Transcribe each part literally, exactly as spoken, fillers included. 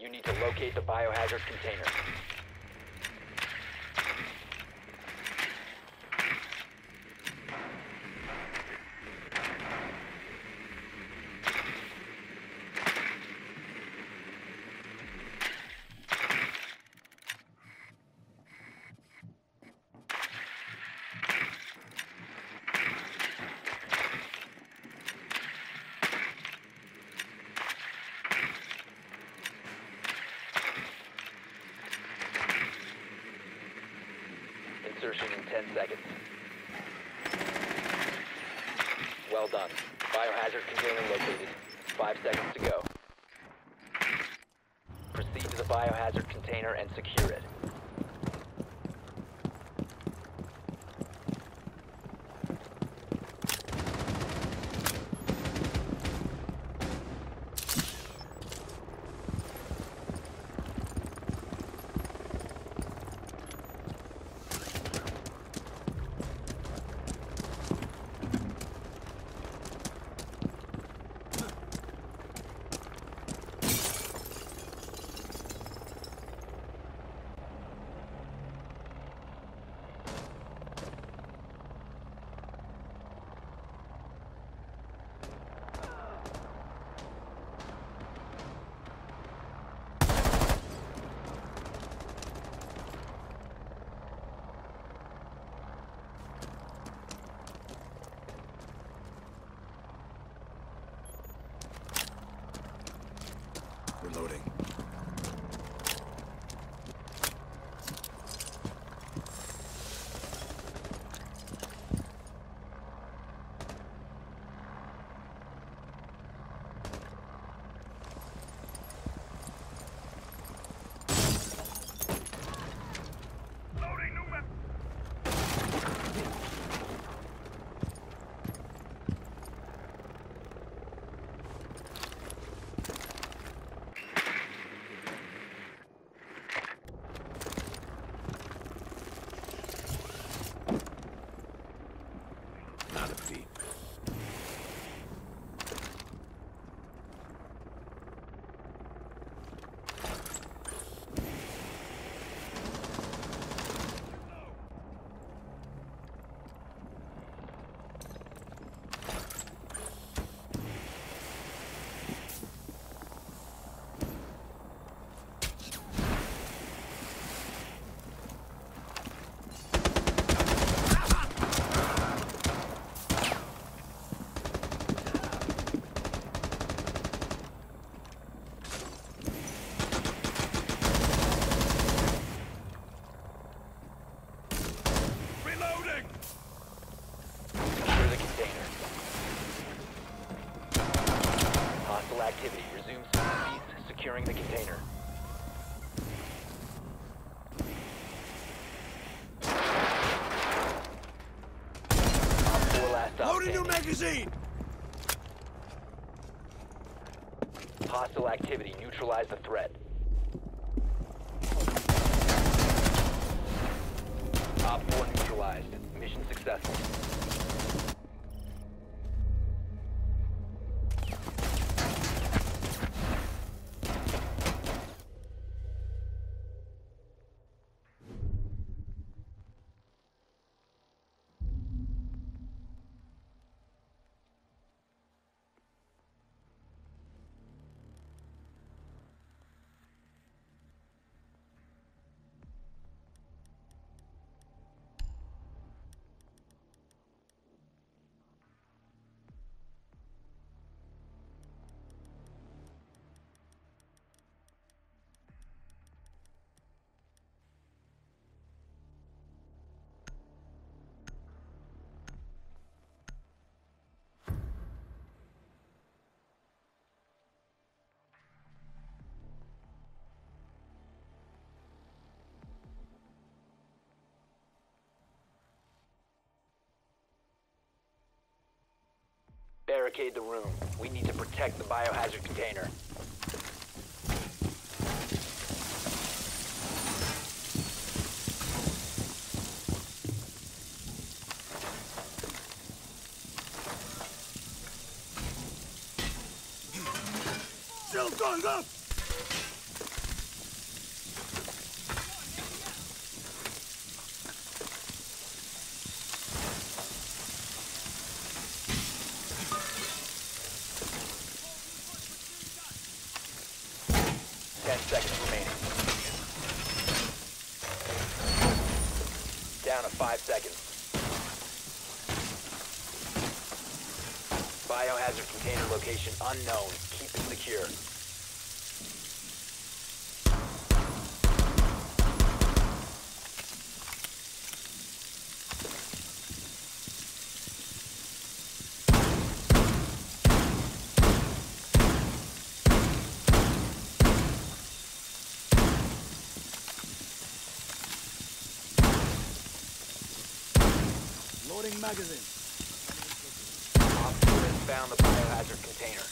You need to locate the biohazard container. Insertion in ten seconds. Well done. Biohazard container located. Five seconds to go. Proceed to the biohazard container and secure it. Reloading. Not a peep. Activity. Resume cease securing the container. Op four last stop Loading new standing. magazine! Hostile activity. Neutralize the threat. Op four neutralized. Mission successful. Barricade the room. We need to protect the biohazard container. Still going up! five seconds. Biohazard container location unknown. Keep it secure. Loading magazine. Op four has found the biohazard container.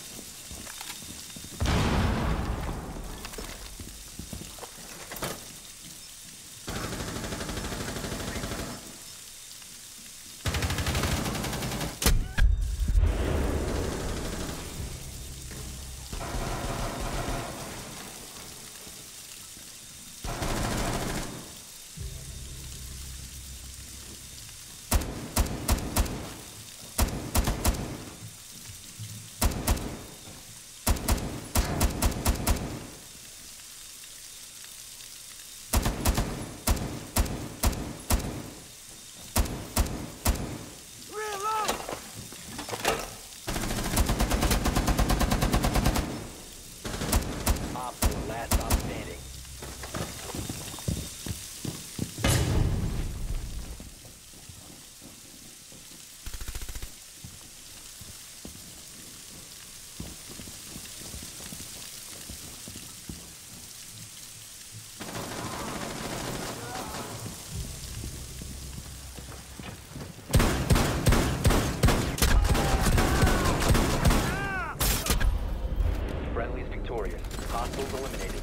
Friendly's victorious. Hostiles eliminated.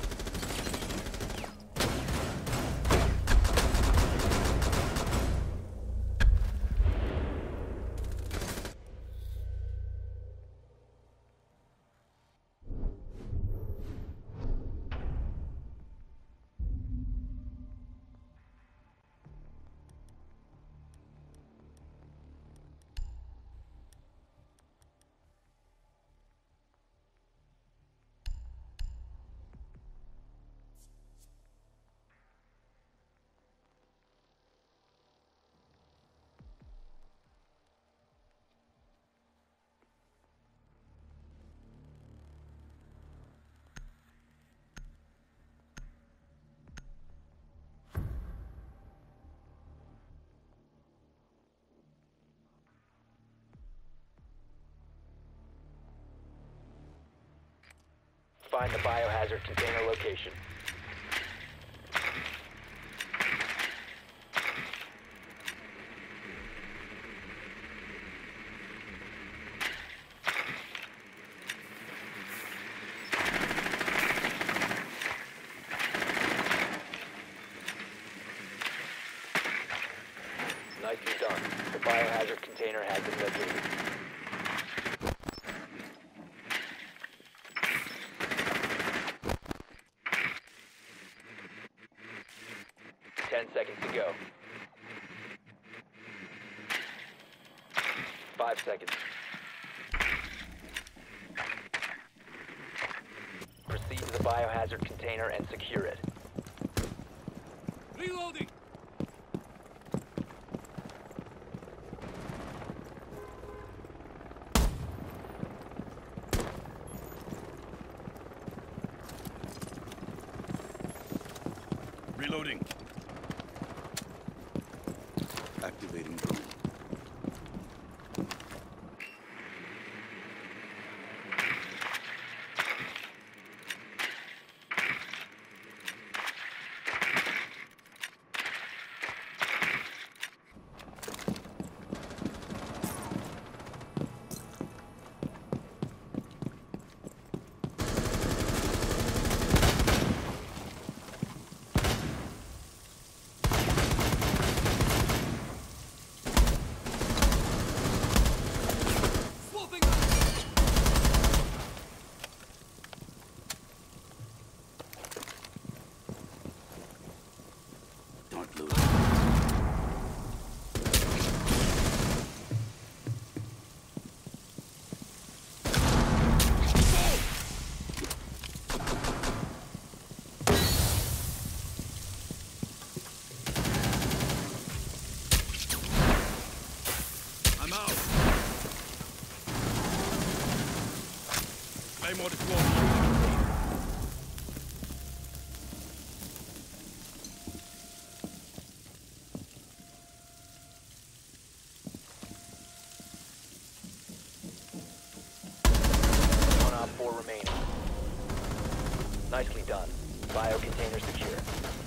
Find the biohazard container location. Nicely done. The biohazard container has been located. Ten seconds to go. Five seconds. Proceed to the biohazard container and secure it. Reloading. Reloading. Activating drone. Claymore deployed. One op four remaining. Nicely done. Bio container secure.